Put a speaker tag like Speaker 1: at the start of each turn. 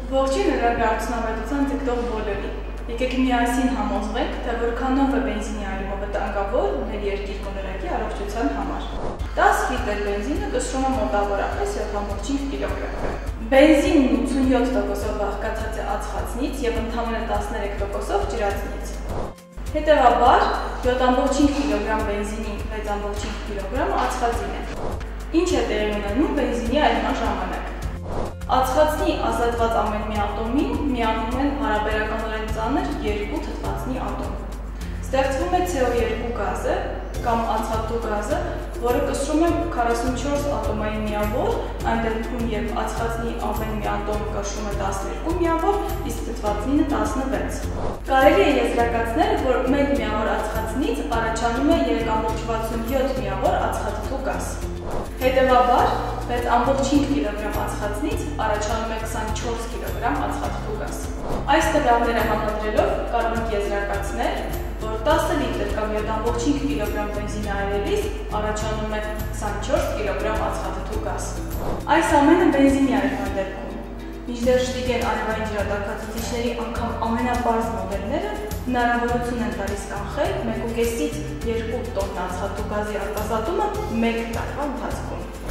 Speaker 1: Ողջույն հրավիրացնավետության ձգտող բոլորին։ Եկեք միասին համոզվենք, թե որքանով է բենզինի այրումը վտանգավոր մեր երկիր կողմնակի առողջության համար։ 10 լիտր բենզինը կշռում է մոտավորապես 7.5 կգ։ Բենզինն 87%-ով բաղկացած է ածխածնից եւ ընդամենը 13%-ով ջրածնից։ Հետևաբար 7.5 կգ բենզինի 6.5 կգ ածխածին է։ Ինչ է տեղի ունենում բենզինի այրման ժամանակ։ Ածխածնի ազատված ամեն մի ատոմին միանում են հարաբերականորեն ծանր երկու թթվածնի ատոմ։ Ստեղծվում է CO2 գազը կամ ածխաթու գազը, որը կշռում է 44 ատոմային միավոր, այն դեպքում երբ ածխածնի ամեն մի ատոմ կշռում է 12 միավոր, իսկ թթվածինը 16։ Կարելի է եզրակացնել, որ 1 միավոր ածխածնից առաջանում է 3.67 միավոր ածխաթթու գազ։ Հետևաբար 6.5 կգ ածխածնից առաջանում է 24 կգ ածխաթթու գազ։ Այս տվյալները համադրելով կարող ենք եզրակացնել, որ 10 լիտր կամ 7.5 կգ բենզին այրելիս առաջանում է 24 կգ ածխաթթու գազ։ Այս ամենը բենզինի այրման դեպքում։ Մինչդեռ Շտիգեն արևային ջրատաքացուցիչների անգամ ամենապարզ մոդելները հնարավորություն են տալիս կանխել 1,5-ից 2 տոննա ածխաթու գազի արտազատումը 1 տարվա ընթացքում։